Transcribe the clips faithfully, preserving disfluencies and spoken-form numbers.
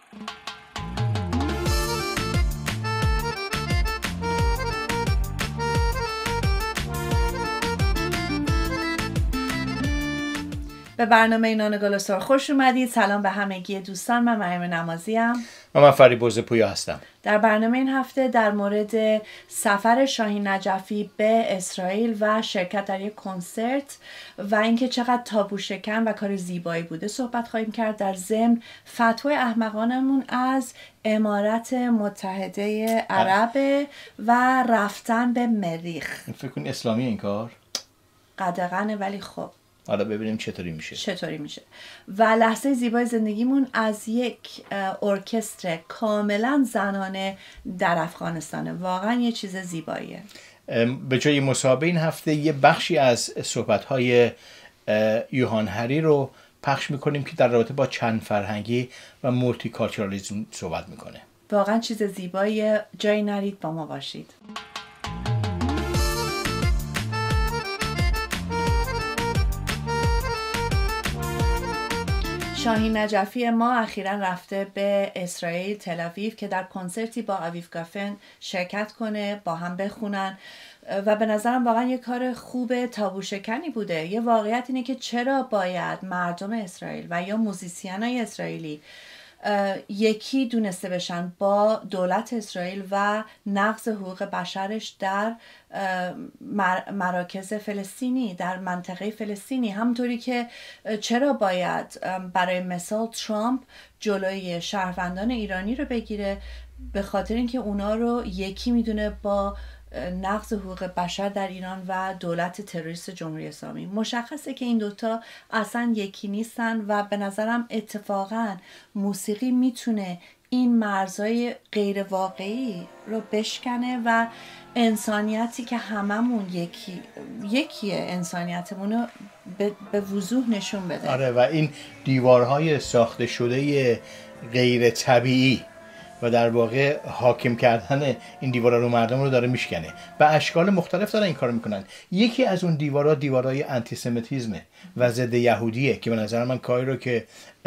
به برنامه نان گل و سرخ خوش اومدید. سلام به همگی دوستان، من مریم نمازی ام و من فریبرز پویا هستم. در برنامه این هفته در مورد سفر شاهین نجفی به اسرائیل و شرکت در یک کنسرت و اینکه چقدر تابو شکن و کار زیبایی بوده صحبت خواهیم کرد. در ضمن فتوای احمقانمون از امارات متحده عرب و رفتن به مریخ. فکر کنی اسلامی این کار؟ قدغنه، ولی خب حالا ببینیم چطوری میشه چطوری میشه و لحظه زیبای زندگیمون از یک ارکستر کاملا زنانه در افغانستانه. واقعا یه چیز زیباییه. به جای مصاحبه این هفته یه بخشی از صحبت‌های یوهان هری رو پخش میکنیم که در رابطه با چند فرهنگی و مولتی کالچورالیسم صحبت میکنه. واقعا چیز زیباییه. جایی نرید، با ما باشید. شاهین نجفی ما اخیراً رفته به اسرائیل، تل آویو، که در کنسرتی با آویو گافن شرکت کنه، با هم بخونن و به نظرم واقعا یه کار خوب تابو شکنی بوده. یه واقعیت اینه که چرا باید مردم اسرائیل و یا موزیسینای اسرائیلی یکی دونسته بشن با دولت اسرائیل و نقض حقوق بشرش در مراکز فلسطینی، در منطقه فلسطینی. همونطوری که چرا باید برای مثال ترامپ جلوی شهروندان ایرانی رو بگیره، به خاطر اینکه اونا رو یکی میدونه با نقض حقوق بشر در ایران و دولت تروریست جمهوری اسلامی. مشخصه که این دوتا اصلا یکی نیستن و به نظرم اتفاقا موسیقی میتونه این مرزهای غیر واقعی رو بشکنه و انسانیتی که هممون یکی یکیه، انسانیتمون رو به, به وضوح نشون بده. آره، و این دیوارهای ساخته شده غیر طبیعی و در واقع حاکم کردن این دیوارا رو مردم رو داره میشکنه و اشکال مختلف دارن این کارو میکنن. یکی از اون دیوارا دیوارای آنتیسمیتیسمه و ضد یهودیه که به نظر من کاری رو که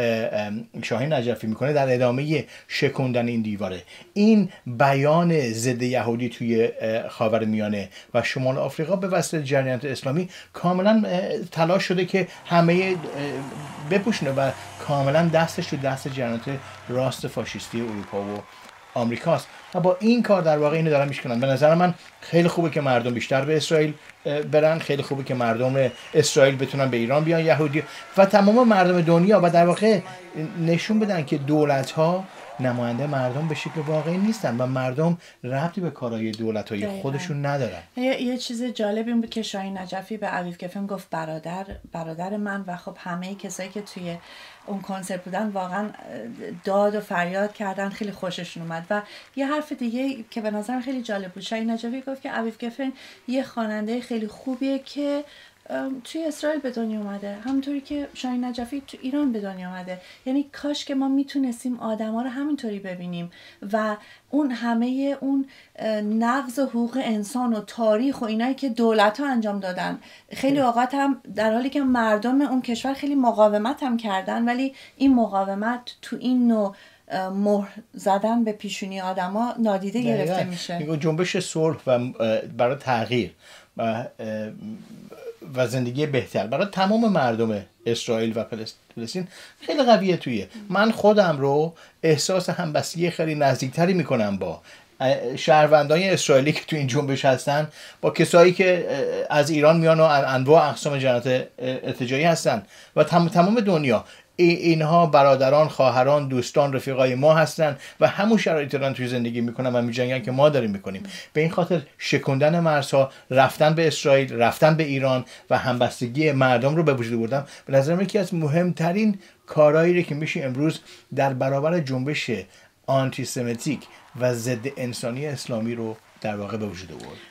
شاهین نجفی میکنه در ادامه شکوندن این دیواره. این بیان ضد یهودی توی خاورمیانه و شمال آفریقا به واسطه جریانات اسلامی کاملا تلاش شده که همه بپوشونه و کاملا دستش تو دست جریانات راست فاشیستی اروپا و آمریکاست و با این کار در واقع اینو دارن میشکنن. به نظر من خیلی خوبه که مردم بیشتر به اسرائیل برن، خیلی خوبه که مردم اسرائیل بتونن به ایران بیان، یهودی و تمام مردم دنیا، و در واقع نشون بدن که دولت‌ها نماینده مردم به شکل واقعی نیستن و مردم ربطی به کارهای دولت‌های خودشون ندارن. یه, یه چیز جالب این بود که شاهین نجفی به آویو گافن گفت برادر برادر من و خب همه کسایی که توی اون کنسرت بودن واقعا داد و فریاد کردن، خیلی خوششون اومد. و یه حرف دیگه که به نظرم خیلی جالب بود، شاهین نجفی گفت که آویو گافن یه خواننده خیلی خوبیه که توی اسرائیل به دنیا اومده، همونطوری که شاهین نجفی تو ایران به دنیا اومده. یعنی کاش که ما میتونستیم آدما رو همینطوری ببینیم و اون همه اون نقض حقوق انسان و تاریخ و اینایی که دولت‌ها انجام دادن، خیلی اوقات هم در حالی که مردم اون کشور خیلی مقاومت هم کردن، ولی این مقاومت تو این نوع مهر زدن به پیشونی آدما نادیده گرفته میشه. جنبش صلح و برای تغییر و و زندگی بهتر برای تمام مردم اسرائیل و فلسطین خیلی قویه. توی من خودم رو احساس همبستگی خیلی نزدیکتری میکنم با شهروندان اسرائیلی که تو این جنبش هستن، با کسایی که از ایران میان و انواع اقسام جنایات ارتجاعی هستن و تمام تمام دنیا. اینها برادران، خواهران، دوستان، رفیقای ما هستن و همون شرایطی دارن توی زندگی میکنن و میجنگن که ما داریم میکنیم. به این خاطر شکوندن مرزها، رفتن به اسرائیل، رفتن به ایران و همبستگی مردم رو به وجود آوردن به نظر من یکی از مهمترین کارهایی که میشه امروز در برابر جنبش آنتی سمیتیک و ضد انسانی اسلامی رو در واقع به وجود آورد.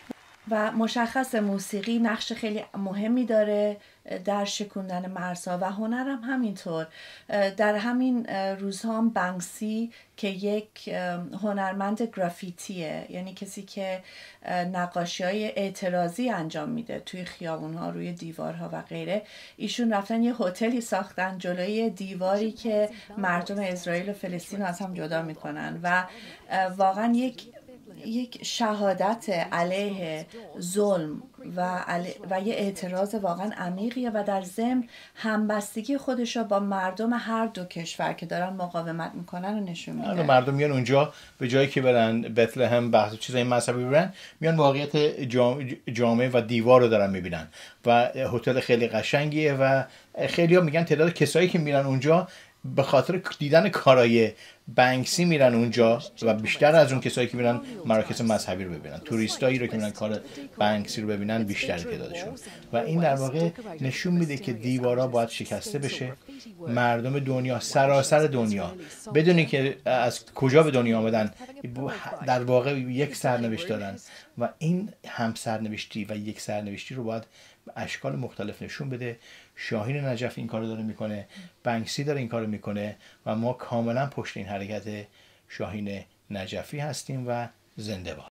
و مشخص موسیقی نقش خیلی مهمی داره در شکوندن مرزها و هنرم همینطور. در همین روزها هم بنکسی که یک هنرمند گرافیتیه، یعنی کسی که نقاشی های اعتراضی انجام میده توی خیابونها، روی دیوارها و غیره، ایشون رفتن یه هتلی ساختن جلوی دیواری که مردم اسرائیل و فلسطین از هم جدا میکنن و واقعا یک یک شهادت علیه ظلم و, علی و یه اعتراض واقعا عمیقیه و در ضمن همبستگی خودش رو با مردم هر دو کشور که دارن مقاومت میکنن رو نشون میده. مردم میان اونجا به جایی که برن بتلهم بحث چیزای مذهبی ببرن، میان واقعیت جامعه و دیوار رو دارن میبینن و هتل خیلی قشنگیه و خیلی ها میگن تعداد کسایی که میرن اونجا به خاطر دیدن کارای بنکسی میرن اونجا و بیشتر از اون کسایی که میرن مراکز مذهبی رو ببینن. توریستایی رو که میرن کار بنکسی رو ببینن بیشتر تعدادشون و این در واقع نشون میده که دیوارا باید شکسته بشه. مردم دنیا، سراسر دنیا، بدونی که از کجا به دنیا آمدن، در واقع یک سرنوشت دارن و این هم سرنوشتی و یک سرنوشتی رو باید اشکال مختلف نشون بده. شاهین نجف این کارو داره میکنه، بنکسی داره این کارو میکنه و ما کاملا پشت این حرکت شاهین نجفی هستیم و زنده باد.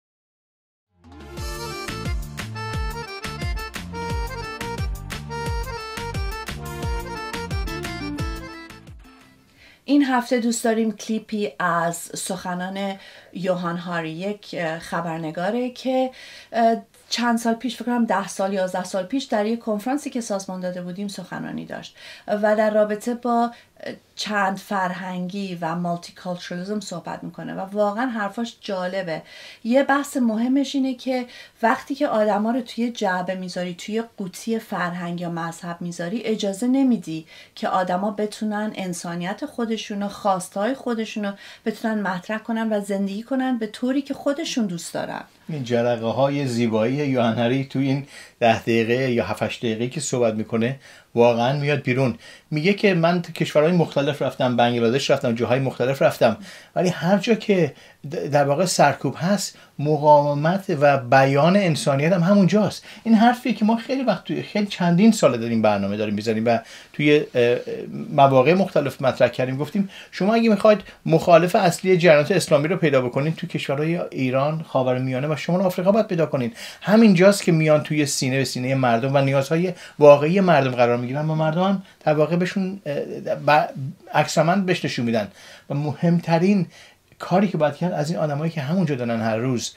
این هفته دوست داریم کلیپی از سخنان یوهان هاری، یک خبرنگاره که چند سال پیش، فکر کنم ده سال یازده سال پیش، در یک کنفرانسی که سازمان داده بودیم سخنرانی داشت و در رابطه با چند فرهنگی و مالتی کالچرالیسم صحبت میکنه و واقعا حرفاش جالبه. یه بحث مهمش اینه که وقتی که آدما رو توی جعبه میذاری، توی قوطی فرهنگ یا مذهب میذاری، اجازه نمیدی که آدما بتونن انسانیت خودشونو، خواستهای خودشونو بتونن مطرح کنن و زندگی کنن به طوری که خودشون دوست دارن. این جرقه های زیبایی یوهان هاری تو این ده دقیقه یا هفت دقیقه که صحبت میکنه واقعا میاد بیرون. میگه که من کشورهای مختلف رفتم، بنگلادش رفتم، جاهای مختلف رفتم، ولی هر جا که در واقع سرکوب هست، مقاومت و بیان انسانیت هم همونجاست. این حرفی که ما خیلی وقت توی خیلی چندین ساله داریم برنامه داریم میذاریم و توی مواقع مختلف مطرح کردیم. گفتیم شما اگه میخواید مخالف اصلی جریانات اسلامی رو پیدا بکنید تو کشورهای ایران، خاورمیانه و شمال آفریقا باید پیدا کنید. همینجاست که میان توی سینه به سینه مردم و نیازهای واقعی مردم قرار میگیرن و مردم هم در واقع بهشون عکس‌العمل بهش نشون میدن. و مهمترین کاری که باید کرد از این آدمایی که همونجا دارن هر روز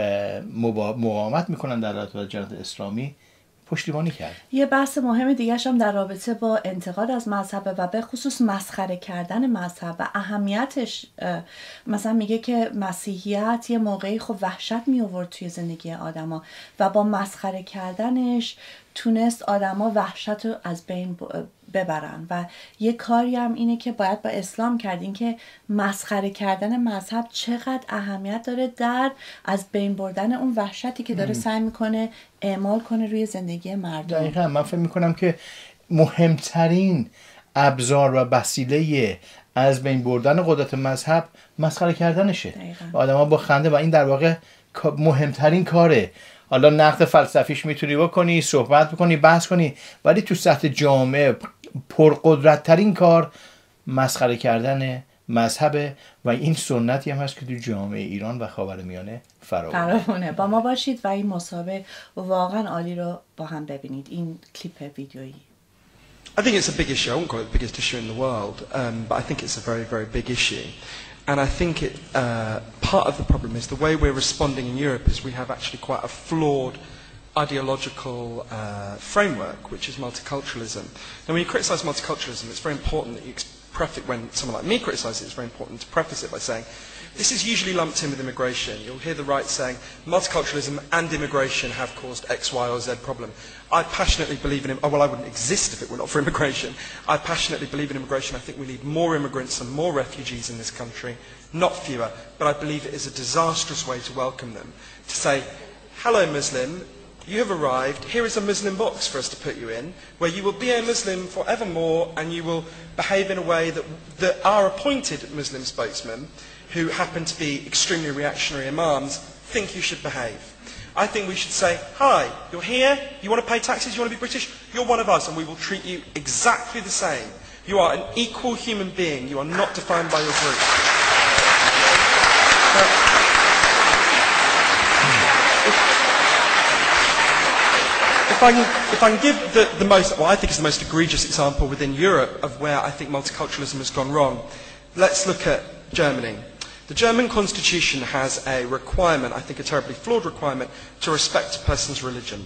مقاومت میکنن در رابطه جریانات اسلامی پشتیبانی کرد. یه بحث مهم دیگه هم در رابطه با انتقاد از مذهب و به خصوص مسخره کردن مذهب و اهمیتش. مثلا میگه که مسیحیت یه موقعی خب وحشت می آورد توی زندگی آدما و با مسخره کردنش تونست آدما وحشت رو از بین ببرن و یه کاری هم اینه که باید با اسلام کرد، این که مسخره کردن مذهب چقدر اهمیت داره در از بین بردن اون وحشتی که داره سعی میکنه اعمال کنه روی زندگی مردم. دقیقا من فکر میکنم که مهمترین ابزار و وسیله از بین بردن قدرت مذهب مسخره کردنشه. آدما با خنده و این در واقع مهمترین کاره. حالا نقد فلسفیش میتونی بکنی، صحبت بکنی، بحث کنی، ولی تو سطح جامعه پرقدرت ترین کار مسخره کردن مذهب و این سنتی هم هست که تو جامعه ایران و خاورمیانه فراوونه. با ما باشید و این مسابقه واقعا عالی رو با هم ببینید. این کلیپ ویدیویی. I think it's a big issue. I won't call it the biggest issue in the world, um, but I think it's a very, very big issue. And I think it, uh, part of the problem is the way we're responding in Europe is we have actually quite a flawed ideological uh, framework, which is multiculturalism. Now, when you criticise multiculturalism, it's very important that you preface, when someone like me criticises it, it's very important to preface it by saying, this is usually lumped in with immigration. You'll hear the right saying, multiculturalism and immigration have caused X, Y or Z problem. I passionately believe in, oh, well, I wouldn't exist if it were not for immigration. I passionately believe in immigration. I think we need more immigrants and more refugees in this country, not fewer. But I believe it is a disastrous way to welcome them. To say, hello Muslim, you have arrived, here is a Muslim box for us to put you in, where you will be a Muslim forevermore and you will behave in a way that, that our appointed Muslim spokesmen, who happen to be extremely reactionary imams, think you should behave. I think we should say, hi, you're here, you want to pay taxes, you want to be British, you're one of us, and we will treat you exactly the same. You are an equal human being, you are not defined by your group. Now, If I, can, if I can give the, the most, well, I think it's the most egregious example within Europe of where I think multiculturalism has gone wrong, let's look at Germany. The German constitution has a requirement, I think a terribly flawed requirement, to respect a person's religion.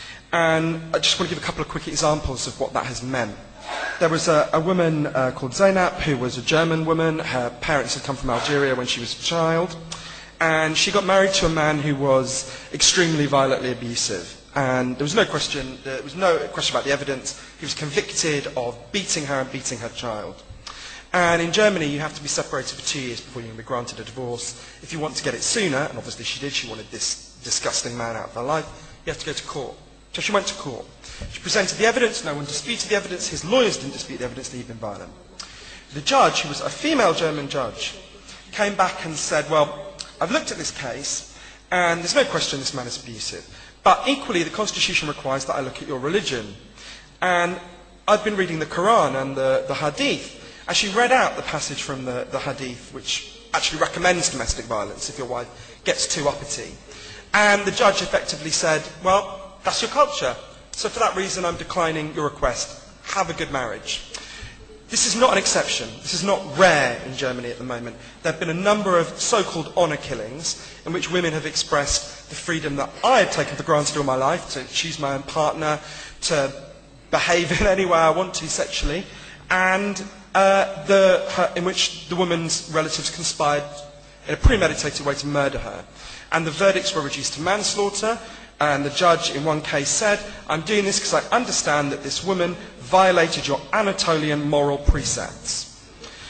And I just want to give a couple of quick examples of what that has meant. There was a, a woman uh, called Zainab who was a German woman. Her parents had come from Algeria when she was a child. And she got married to a man who was extremely violently abusive. And there was no question, there was no question about the evidence. He was convicted of beating her and beating her child. And in Germany, you have to be separated for two years before you can be granted a divorce. If you want to get it sooner, and obviously she did, she wanted this disgusting man out of her life, you have to go to court. So she went to court. She presented the evidence, no one disputed the evidence, his lawyers didn't dispute the evidence that he'd been violent. The judge, who was a female German judge, came back and said, well, I've looked at this case, and there's no question this man is abusive. But equally, the Constitution requires that I look at your religion. And I've been reading the Quran and the, the Hadith, and she read out the passage from the, the Hadith, which actually recommends domestic violence if your wife gets too uppity. And the judge effectively said, well, that's your culture. So for that reason, I'm declining your request. Have a good marriage. This is not an exception. This is not rare in Germany at the moment. There have been a number of so-called honour killings in which women have expressed the freedom that I had taken for granted all my life, to choose my own partner, to behave in any way I want to sexually, and uh, the, her, in which the woman's relatives conspired in a premeditated way to murder her. And the verdicts were reduced to manslaughter, and the judge in one case said, I'm doing this because I understand that this woman violated your Anatolian moral precepts.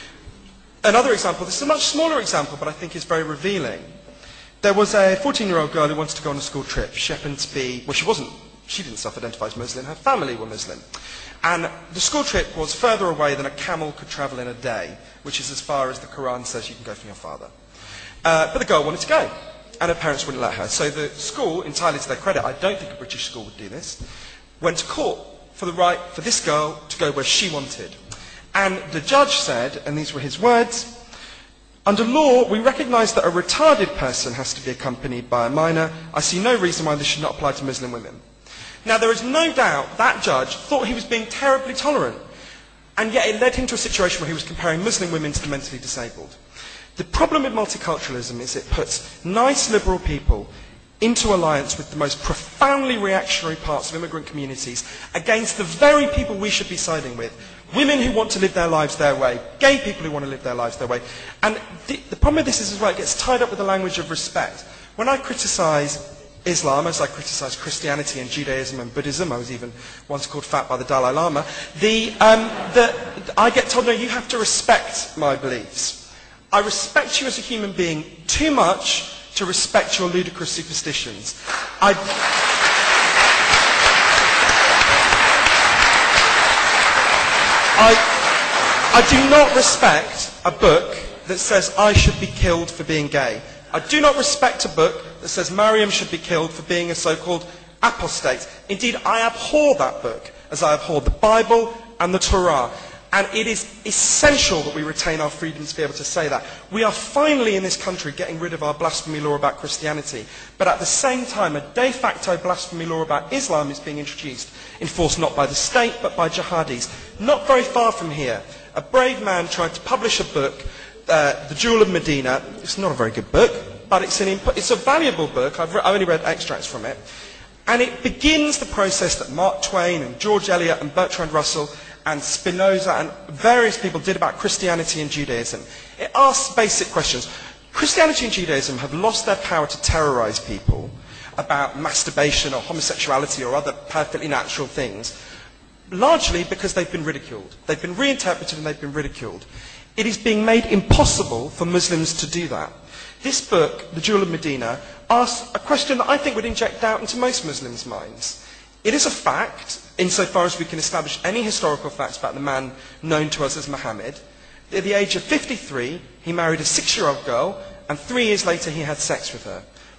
Another example, this is a much smaller example, but I think is very revealing. There was a fourteen-year-old girl who wanted to go on a school trip. She happened to be, well, she wasn't, she didn't self-identify as Muslim, her family were Muslim. And the school trip was further away than a camel could travel in a day, which is as far as the Quran says you can go from your father. Uh, but the girl wanted to go, and her parents wouldn't let her. So the school, entirely to their credit, I don't think a British school would do this, went to court for the right for this girl to go where she wanted. And the judge said, and these were his words, under law, we recognise that a retarded person has to be accompanied by a minor. I see no reason why this should not apply to Muslim women. Now, there is no doubt that judge thought he was being terribly tolerant, and yet it led him to a situation where he was comparing Muslim women to the mentally disabled. The problem with multiculturalism is it puts nice liberal people into alliance with the most profoundly reactionary parts of immigrant communities against the very people we should be siding with. Women who want to live their lives their way, gay people who want to live their lives their way. And the, the problem with this is as well, it gets tied up with the language of respect. When I criticise Islam, as I criticise Christianity and Judaism and Buddhism, I was even once called fat by the Dalai Lama, the, um, the, I get told, no, you have to respect my beliefs. I respect you as a human being too much to respect your ludicrous superstitions. I, I, I do not respect a book that says I should be killed for being gay. I do not respect a book that says Maryam should be killed for being a so-called apostate. Indeed, I abhor that book, as I abhor the Bible and the Torah. And it is essential that we retain our freedom to be able to say that. We are finally in this country getting rid of our blasphemy law about Christianity. But at the same time, a de facto blasphemy law about Islam is being introduced, enforced not by the state, but by jihadis. Not very far from here, a brave man tried to publish a book, uh, The Jewel of Medina. It's not a very good book, but it's, an imp it's a valuable book. I've, re I've only read extracts from it. And it begins the process that Mark Twain and George Eliot and Bertrand Russell and Spinoza and various people did about Christianity and Judaism. It asks basic questions. Christianity and Judaism have lost their power to terrorize people about masturbation or homosexuality or other perfectly natural things, largely because they've been ridiculed. They've been reinterpreted and they've been ridiculed. It is being made impossible for Muslims to do that. This book, The Jewel of Medina, asks a question that I think would inject doubt into most Muslims' minds. It is a fact, insofar as we can establish any historical facts about the man known to us as Muhammad. At the age of fifty-three, he married a six-year-old girl, and three years later he had sex with her.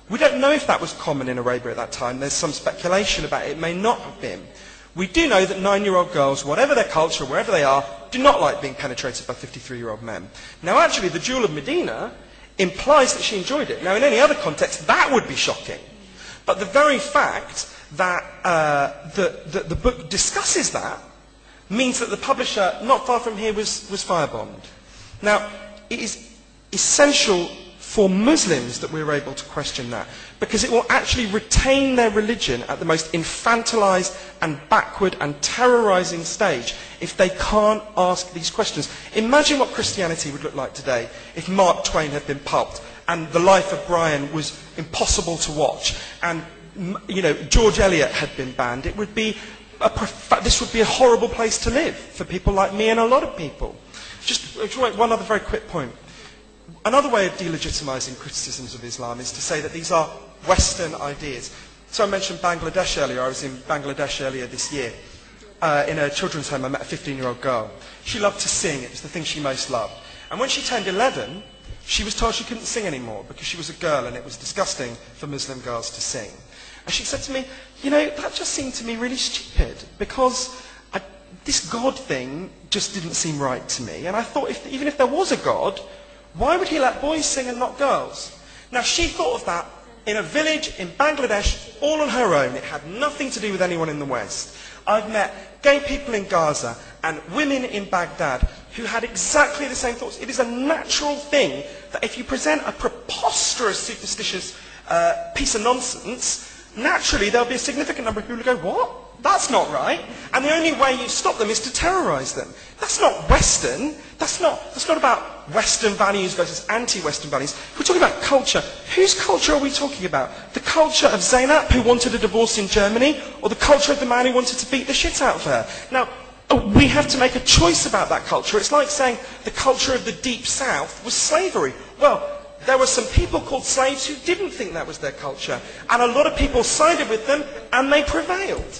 We don't know if that was common in Arabia at that time. There's some speculation about it. It may not have been. We do know that nine-year-old girls, whatever their culture, wherever they are, do not like being penetrated by fifty-three-year-old men. Now actually the Jewel of Medina implies that she enjoyed it. Now in any other context that would be shocking. But the very fact that uh, the, the, the book discusses that means that the publisher not far from here was, was firebombed. Now it is essential for Muslims that we're able to question that, because it will actually retain their religion at the most infantilized and backward and terrorizing stage if they can't ask these questions. Imagine what Christianity would look like today if Mark Twain had been pulped and The Life of Brian was impossible to watch and, you know, George Eliot had been banned. It would be a prof- this would be a horrible place to live for people like me and a lot of people. Just one other very quick point. Another way of delegitimizing criticisms of Islam is to say that these are Western ideas. So I mentioned Bangladesh earlier. I was in Bangladesh earlier this year. Uh, in a children's home, I met a fifteen-year-old girl. She loved to sing. It was the thing she most loved. And when she turned eleven, she was told she couldn't sing anymore because she was a girl and it was disgusting for Muslim girls to sing. And she said to me, you know, that just seemed to me really stupid because I, this God thing just didn't seem right to me. And I thought, if, even if there was a God, why would he let boys sing and not girls? Now she thought of that in a village in Bangladesh all on her own. It had nothing to do with anyone in the West. I've met gay people in Gaza and women in Baghdad who had exactly the same thoughts. It is a natural thing that if you present a preposterous, superstitious uh, piece of nonsense, naturally there'll be a significant number of people who go, what? That's not right. And the only way you stop them is to terrorize them. That's not Western. That's not, that's not about Western values versus anti-Western values. We're talking about culture. Whose culture are we talking about? The culture of Zainab, who wanted a divorce in Germany, or the culture of the man who wanted to beat the shit out of her? Now, we have to make a choice about that culture. It's like saying the culture of the Deep South was slavery. Well, there were some people called slaves who didn't think that was their culture. And a lot of people sided with them, and they prevailed.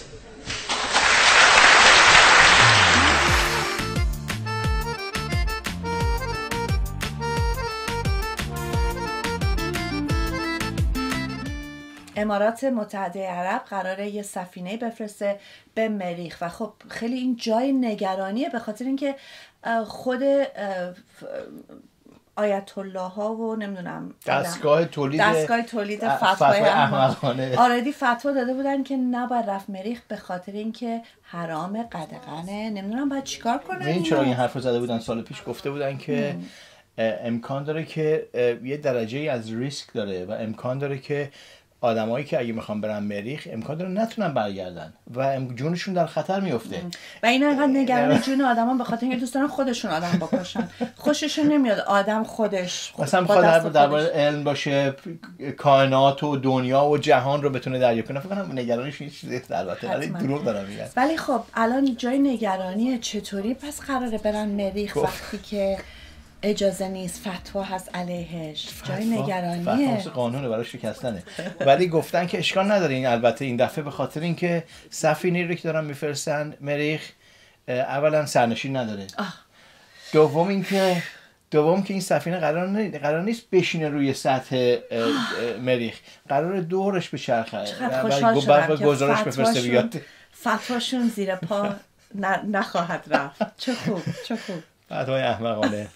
امارات متحده عرب قراره یه سفینه بفرسته به مریخ و خب خیلی این جای نگرانیه به خاطر اینکه خود آیت الله ها و نمیدونم دستگاه تولید دستگاه تولید فتوای احمقانه آردی فتوا داده بودن که نباید رفت مریخ به خاطر اینکه حرام قدغنه. نمیدونم باید چیکار کنن. این چرا این حرفو زده بودن؟ سال پیش گفته بودن که امکان داره که یه درجه از ریسک داره و امکان داره که آدمایی که اگه میخوان برن مریخ امکان داره نتونن برگردن و جونشون در خطر میفته. و این انقدر نگران جون آدمان به خاطر اینکه دوست دارن خودشون آدم بکشن. خوششون نمیاد آدم خودش مثلا میخواد درباره علم باشه، کائنات و دنیا و جهان رو بتونه دریافت کنه. فکر کنم نگرانیش این چیزه البته ولی دروغ دارم میگن. ولی خب الان جای نگرانیه چطوری پس قراره برن مریخ وقتی که اجازه نیست، فتوا هست علیهش. جای نگرانیه. فتوا قانونه برای شکستنه. ولی گفتن که اشکال نداره این البته این دفعه به خاطر اینکه سفینه‌ای رو که دارن میفرستن مریخ اولا سرنشین نداره. آه. دوم اینکه دوم که این سفینه قرار نیست قرار نیست بشینه روی سطح مریخ. قرار دورش بچرخه. ولی برای گزارش بفرسته بیاد. فتواشون زیر پا نخواهد رفت. چه خوب، چه خوب. فتوای احمقانه.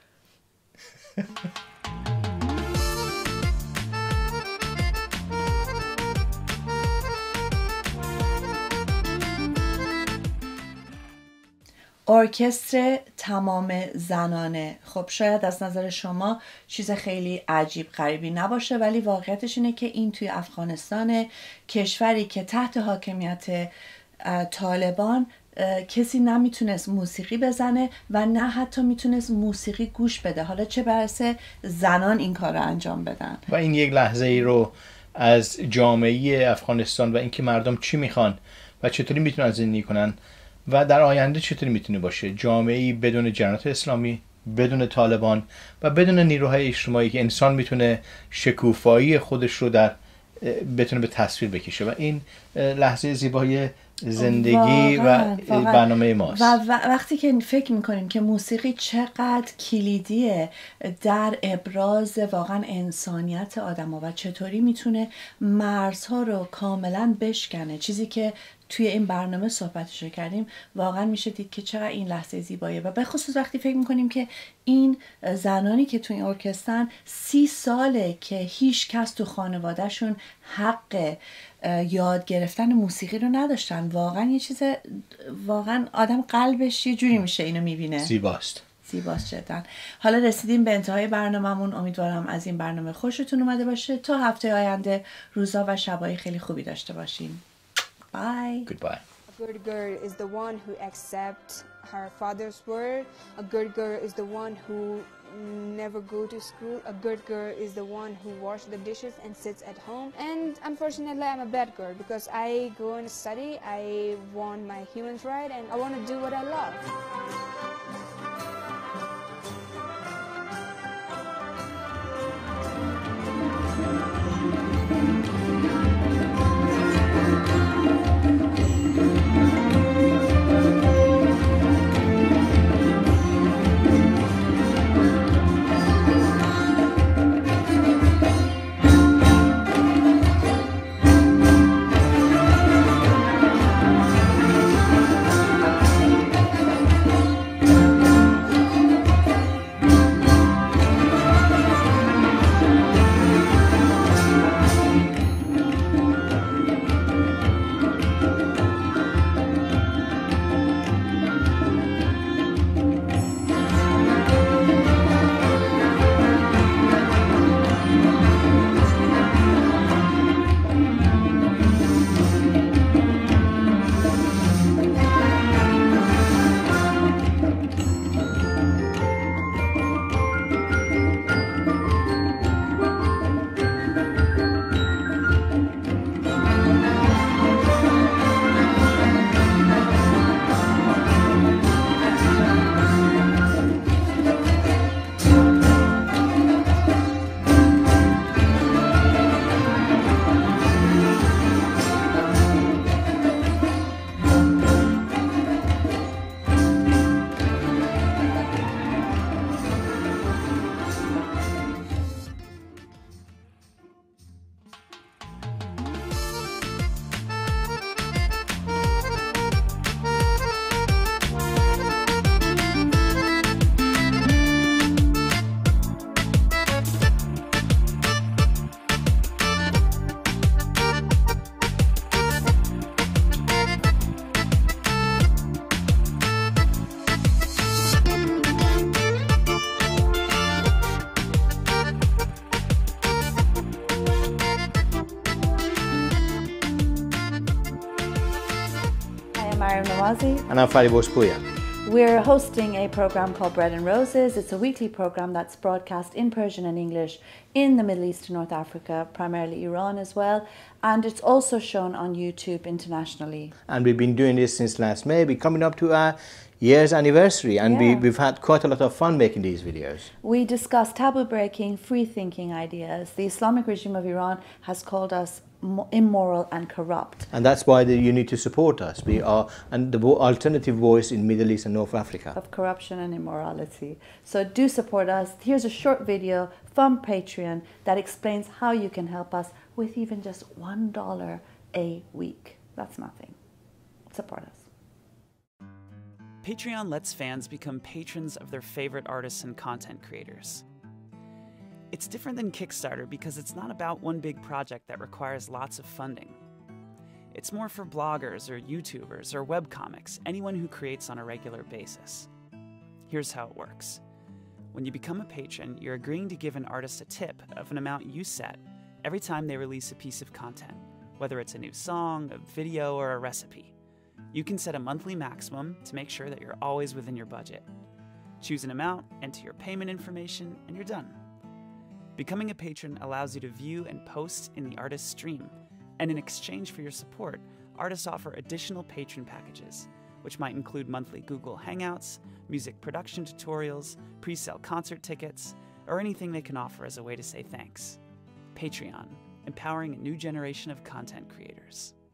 ارکستر تمام زنانه. خب شاید از نظر شما چیز خیلی عجیب غریبی نباشه ولی واقعیتش اینه که این توی افغانستان، کشوری که تحت حاکمیت طالبان کسی نمیتونست موسیقی بزنه و نه حتی میتونست موسیقی گوش بده، حالا چه برسه زنان این کار رو انجام بدن. و این یک لحظه ای رو از جامعه افغانستان و اینکه مردم چی میخوان و چطوری میتونن زندگی کنن و در آینده چطوری میتونه باشه جامعه‌ای بدون جنرات اسلامی، بدون طالبان و بدون نیروهای اجتماعی که انسان میتونه شکوفایی خودش رو در بتونه به تصویر بکشه. و این لحظه زیبای زندگی واقعاً، و واقعاً. برنامه ماست. و وقتی که فکر میکنیم که موسیقی چقدر کلیدیه در ابراز واقعا انسانیت آدم ها و چطوری میتونه مرزها رو کاملا بشکنه، چیزی که توی این برنامه صحبتشو کردیم، واقعا میشه دید که چقدر این لحظه زیباییه. و به خصوص وقتی فکر میکنیم که این زنانی که توی این ارکسترن سی ساله که هیچ کس تو خانوادهشون حق یاد گرفتن موسیقی رو نداشتن. واقعا یه چیز، واقعا آدم قلبش یه جوری میشه اینو میبینه. زیباست. زیباست جدا. حالا رسیدیم به انتهای برنامه‌مون. امیدوارم از این برنامه خوشتون اومده باشه. تا هفته آینده روزا و شبای خیلی خوبی داشته باشین. Bye. Goodbye. A good girl is the one who accepts her father's word. A good girl is the one who never go to school. A good girl is the one who washes the dishes and sits at home. And unfortunately, I'm a bad girl because I go and study. I want my human rights and I want to do what I love. And I'm Fari Bospuya. We're hosting a program called Bread and Roses. It's a weekly program that's broadcast in Persian and English in the Middle East and North Africa, primarily Iran as well. And it's also shown on YouTube internationally. And we've been doing this since last May. We're coming up to our year's anniversary, and yeah. we, we've had quite a lot of fun making these videos. We discuss taboo-breaking, free-thinking ideas. The Islamic regime of Iran has called us immoral and corrupt. And that's why the, you need to support us. We are and the alternative voice in Middle East and North Africa. Of corruption and immorality. So do support us. Here's a short video from Patreon that explains how you can help us with even just one dollar a week. That's nothing. Support us. Patreon lets fans become patrons of their favorite artists and content creators. It's different than Kickstarter because it's not about one big project that requires lots of funding. It's more for bloggers or YouTubers or webcomics, anyone who creates on a regular basis. Here's how it works. When you become a patron, you're agreeing to give an artist a tip of an amount you set every time they release a piece of content, whether it's a new song, a video, or a recipe. You can set a monthly maximum to make sure that you're always within your budget. Choose an amount, enter your payment information, and you're done. Becoming a patron allows you to view and post in the artist's stream, and in exchange for your support, artists offer additional patron packages, which might include monthly Google Hangouts, music production tutorials, pre-sale concert tickets, or anything they can offer as a way to say thanks. Patreon, empowering a new generation of content creators.